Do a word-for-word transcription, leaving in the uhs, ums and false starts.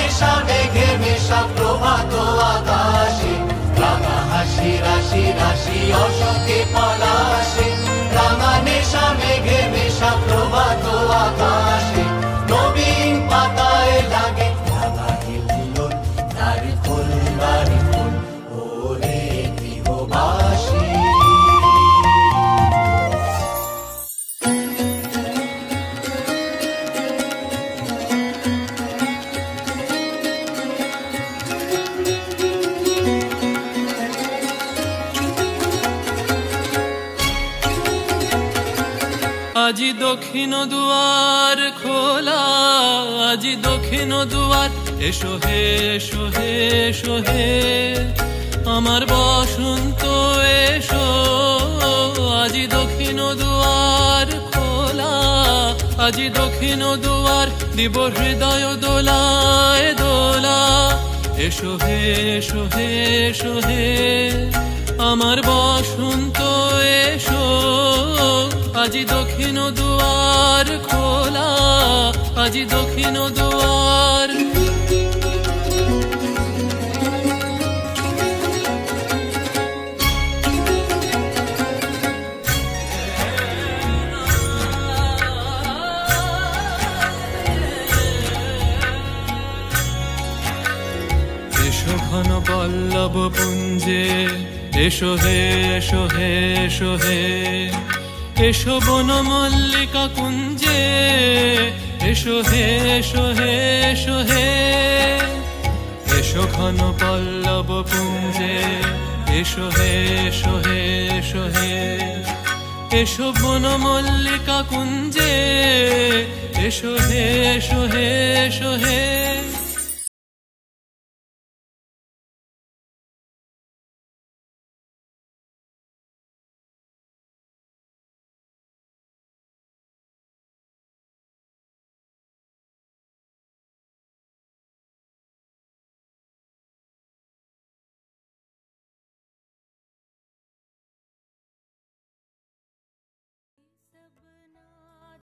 নেশা মেঘে মেশা প্রভাত আকাশে, রাঙা হাসি রাশি রাশি অশোকে পলাশে। রাঙা নেশা মেঘে মেশা প্রভাত আকাশে, নবীন পাতায় লাগে রাঙা হিল্লোল, দ্বারে খোল দ্বারে খোল ওরে গৃহবাসী। আজি দক্ষিণ দুয়ার খোলা, আজি দক্ষিণ দুয়ার, এসো হে এসো হে এসো হে আমার বসন্ত এসো। আজি দক্ষিণ দুয়ার খোলা, আজি দক্ষিণ দুয়ার, দিব হৃদয় দোলায় দোলা। এসো হে এসো হে এসো হে আমার বসন্ত এসো। আজি দক্ষিণ দুয়ার খোলা, আজি দক্ষিণ দুয়ার। এসো ঘন পল্লব পুঞ্জে, এসো হে এসো হে এসো হে এসো বন মল্লিকা কুঞ্জে, এসো হে এসো হে এসো হে এসো ঘন পল্লব পুঞ্জে, এসো হে এসো হে এসো হে এসো বন মল্লিকা কুঞ্জে, এসো হে এসো হে এসো হে।